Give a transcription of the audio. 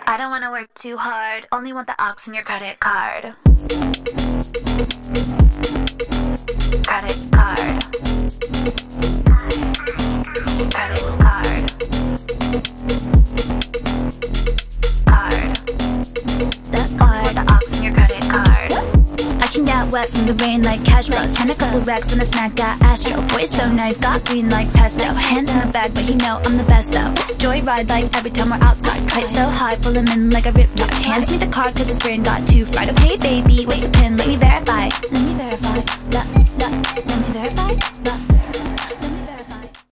I don't wanna work too hard, only want the aux in your credit card. Credit card. Credit card. Card. The card, the aux in your credit card. I can get wet from the rain like cash flows. Hand a couple racks and a snack, got Astro. Boy so nice, got green like pesto. Hands in the bag, but you know I'm the best though. Joyride like every time we're outside. Kite so high, pull him in like a riptide. Hands me the card cause his brain got too fried. Okay baby, where's the pin? Let me verify. Let me verify. Let me verify.